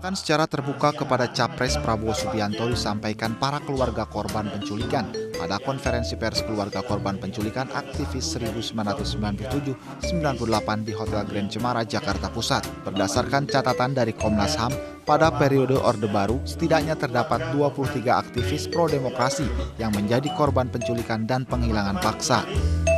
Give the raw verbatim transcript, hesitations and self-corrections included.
Penolakan secara terbuka kepada Capres Prabowo Subianto disampaikan para keluarga korban penculikan pada konferensi pers keluarga korban penculikan aktivis seribu sembilan ratus sembilan puluh tujuh sembilan puluh delapan di Hotel Grand Cemara, Jakarta Pusat. Berdasarkan catatan dari Komnas H A M, pada periode Orde Baru, setidaknya terdapat dua puluh tiga aktivis pro-demokrasi yang menjadi korban penculikan dan penghilangan paksa.